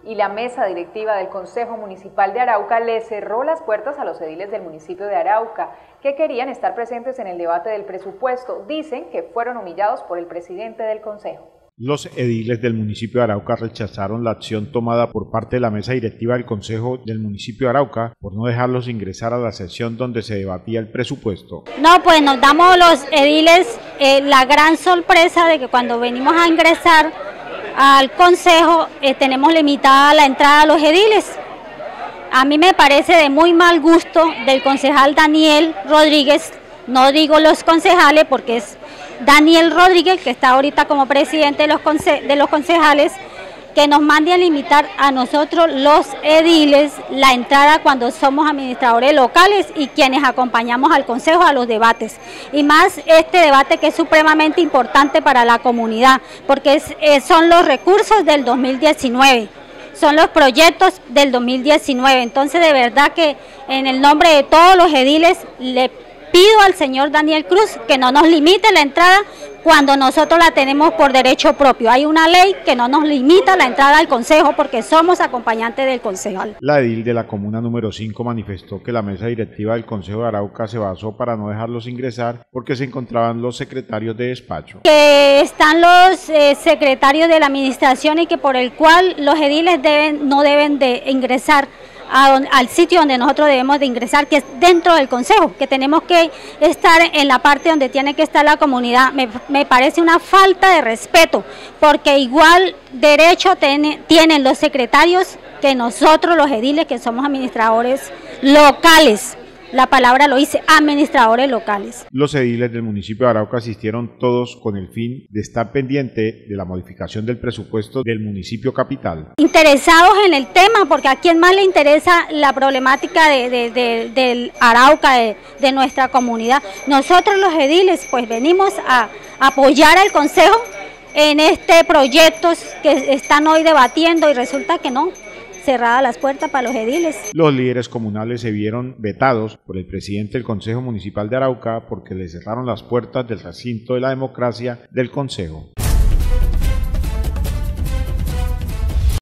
y la mesa directiva del Consejo Municipal de Arauca le cerró las puertas a los ediles del municipio de Arauca que querían estar presentes en el debate del presupuesto. Dicen que fueron humillados por el presidente del Consejo. Los ediles del municipio de Arauca rechazaron la acción tomada por parte de la mesa directiva del Consejo del municipio de Arauca por no dejarlos ingresar a la sesión donde se debatía el presupuesto. No, pues nos damos los ediles la gran sorpresa de que cuando venimos a ingresar al Consejo tenemos limitada la entrada a los ediles. A mí me parece de muy mal gusto del concejal Daniel Rodríguez, no digo los concejales porque es Daniel Rodríguez, que está ahorita como presidente de los concejales, que nos mande a limitar a nosotros los ediles la entrada cuando somos administradores locales y quienes acompañamos al consejo a los debates. Y más este debate que es supremamente importante para la comunidad, porque son los recursos del 2019. Son los proyectos del 2019. Entonces, de verdad que en el nombre de todos los ediles le pido al señor Daniel Cruz que no nos limite la entrada cuando nosotros la tenemos por derecho propio. Hay una ley que no nos limita la entrada al consejo porque somos acompañantes del concejal. La edil de la comuna número 5 manifestó que la mesa directiva del Consejo de Arauca se basó para no dejarlos ingresar porque se encontraban los secretarios de despacho. Que están los secretarios de la administración y que por el cual los ediles no deben de ingresar al sitio donde nosotros debemos de ingresar, que es dentro del consejo, que tenemos que estar en la parte donde tiene que estar la comunidad. Me parece una falta de respeto, porque igual derecho tienen los secretarios que nosotros los ediles, que somos administradores locales. La palabra lo dice, administradores locales. Los ediles del municipio de Arauca asistieron todos con el fin de estar pendiente de la modificación del presupuesto del municipio capital. Interesados en el tema, porque a quien más le interesa la problemática del Arauca, de nuestra comunidad. Nosotros los ediles pues venimos a apoyar al consejo en este proyecto que están hoy debatiendo y resulta que no. Cerradas las puertas para los ediles. Los líderes comunales se vieron vetados por el presidente del Consejo Municipal de Arauca porque le cerraron las puertas del recinto de la democracia del Consejo.